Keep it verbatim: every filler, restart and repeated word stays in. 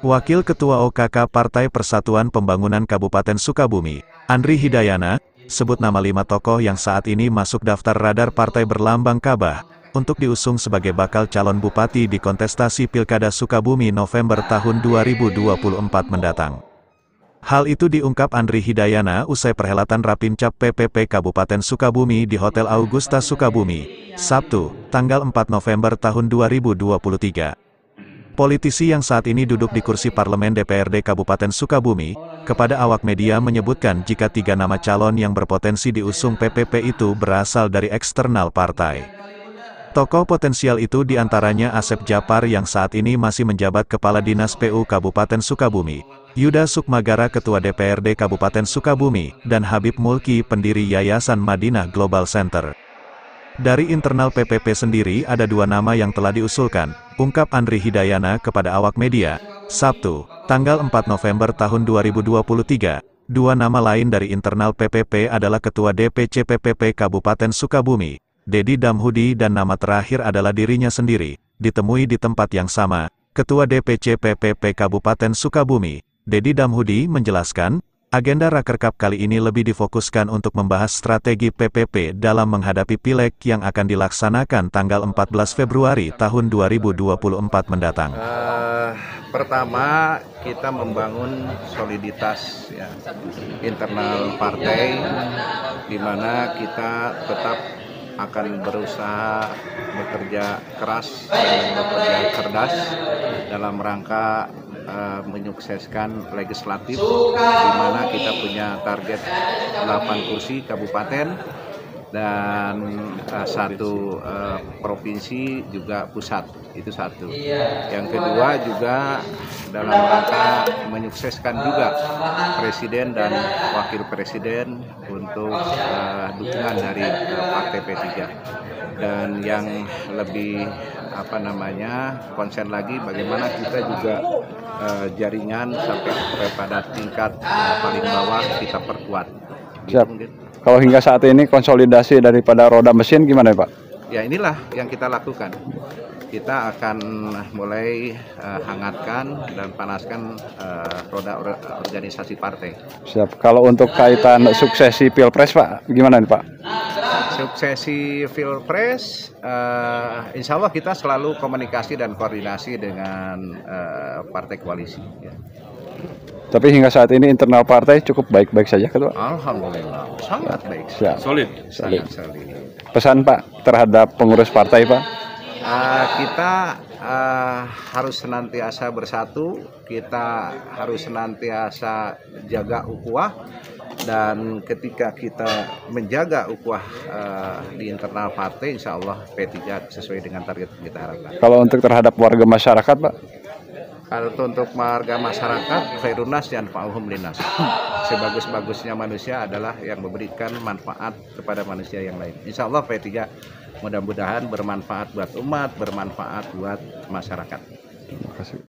Wakil Ketua O K K Partai Persatuan Pembangunan Kabupaten Sukabumi, Andri Hidayana, sebut nama lima tokoh yang saat ini masuk daftar radar partai berlambang Kabah, untuk diusung sebagai bakal calon bupati di kontestasi Pilkada Sukabumi November tahun dua ribu dua puluh empat mendatang. Hal itu diungkap Andri Hidayana usai perhelatan Rapimcap P P P Kabupaten Sukabumi di Hotel Augusta Sukabumi, Sabtu, tanggal empat November tahun dua ribu dua puluh tiga. Politisi yang saat ini duduk di kursi parlemen D P R D Kabupaten Sukabumi, kepada awak media menyebutkan jika tiga nama calon yang berpotensi diusung P P P itu berasal dari eksternal partai. Tokoh potensial itu diantaranya Asep Japar yang saat ini masih menjabat Kepala Dinas P U Kabupaten Sukabumi, Yuda Sukmagara Ketua D P R D Kabupaten Sukabumi, dan Habib Mulki pendiri Yayasan Madinah Global Center. Dari internal P P P sendiri ada dua nama yang telah diusulkan, ungkap Andri Hidayana kepada awak media, Sabtu, tanggal empat November tahun dua ribu dua puluh tiga. Dua nama lain dari internal P P P adalah Ketua D P C P P P Kabupaten Sukabumi, Dedi Damhudi, dan nama terakhir adalah dirinya sendiri, ditemui di tempat yang sama. Ketua D P C P P P Kabupaten Sukabumi, Dedi Damhudi menjelaskan, agenda Rakerkap kali ini lebih difokuskan untuk membahas strategi P P P dalam menghadapi Pileg yang akan dilaksanakan tanggal empat belas Februari tahun dua ribu dua puluh empat mendatang. Uh, pertama, kita membangun soliditas ya, internal partai, di mana kita tetap akan berusaha bekerja keras dan bekerja cerdas dalam rangka Uh, menyukseskan legislatif, di mana kita punya target delapan kursi kabupaten dan uh, satu uh, provinsi juga pusat, itu satu. Yang kedua juga dalam rangka menyukseskan juga presiden dan wakil presiden untuk uh, dukungan dari uh, partai P tiga. Dan yang lebih apa namanya konsen lagi, bagaimana kita juga uh, jaringan sampai kepada tingkat uh, paling bawah kita perkuat. Siap. Gitu, kalau hingga saat ini konsolidasi daripada roda mesin gimana Pak? Ya inilah yang kita lakukan. Kita akan mulai uh, hangatkan dan panaskan uh, roda or organisasi partai. Siap. Kalau untuk kaitan suksesi Pilpres Pak, gimana nih Pak? Suksesi Pilpres, uh, insya Allah kita selalu komunikasi dan koordinasi dengan uh, partai koalisi. Ya. Tapi hingga saat ini internal partai cukup baik-baik saja, Ketua? Alhamdulillah, sangat baik. Siap. Solid. Solid. Sangat solid. Pesan Pak terhadap pengurus partai Pak? Uh, kita uh, harus senantiasa bersatu, kita harus senantiasa jaga ukhuwah, dan ketika kita menjaga ukhuwah uh, di internal partai, insya Allah P tiga sesuai dengan target yang kita harapkan. Kalau untuk terhadap warga masyarakat Pak? Kalau untuk warga masyarakat, khairunas dan fa'uhum linas. Sebagus-bagusnya manusia adalah yang memberikan manfaat kepada manusia yang lain. Insya Allah P tiga mudah-mudahan bermanfaat buat umat, bermanfaat buat masyarakat. Terima kasih.